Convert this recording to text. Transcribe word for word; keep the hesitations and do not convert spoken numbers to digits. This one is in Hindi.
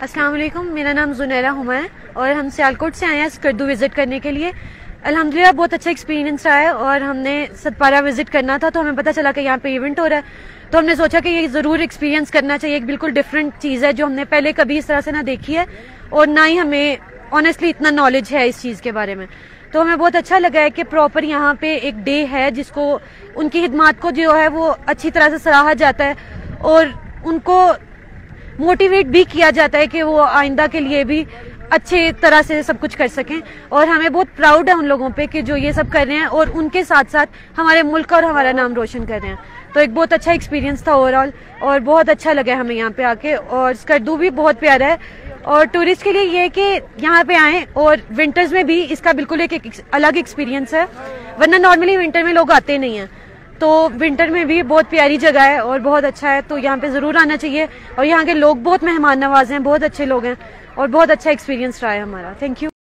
अस्सलाम वालेकुम, मेरा नाम जुनैरा हुमा है और हम सियालकोट से आए हैं स्कर्दू विजिट करने के लिए। अल्हम्दुलिल्लाह बहुत अच्छा एक्सपीरियंस रहा है और हमने सतपारा विजिट करना था तो हमें पता चला कि यहाँ पे इवेंट हो रहा है, तो हमने सोचा कि ये ज़रूर एक्सपीरियंस करना चाहिए। एक बिल्कुल डिफरेंट चीज़ है जो हमने पहले कभी इस तरह से ना देखी है और ना ही हमें ऑनेस्टली इतना नॉलेज है इस चीज़ के बारे में। तो हमें बहुत अच्छा लगा है कि प्रॉपर यहाँ पे एक डे है जिसको उनकी खिदमात को जो है वो अच्छी तरह से सराहा जाता है और उनको मोटिवेट भी किया जाता है कि वो आइंदा के लिए भी अच्छे तरह से सब कुछ कर सकें। और हमें बहुत प्राउड है उन लोगों पे कि जो ये सब कर रहे हैं और उनके साथ साथ हमारे मुल्क और हमारा नाम रोशन कर रहे हैं। तो एक बहुत अच्छा एक्सपीरियंस था ओवरऑल और बहुत अच्छा लगा हमें यहाँ पे आके। और स्कर्दू भी बहुत प्यारा है और टूरिस्ट के लिए ये कि यहाँ पे आए और विंटर्स में भी इसका बिल्कुल एक, एक अलग एक्सपीरियंस है, वरना नॉर्मली विंटर में लोग आते नहीं हैं। तो विंटर में भी बहुत प्यारी जगह है और बहुत अच्छा है, तो यहाँ पे ज़रूर आना चाहिए। और यहाँ के लोग बहुत मेहमान नवाज हैं, बहुत अच्छे लोग हैं और बहुत अच्छा एक्सपीरियंस रहा है हमारा। Thank you.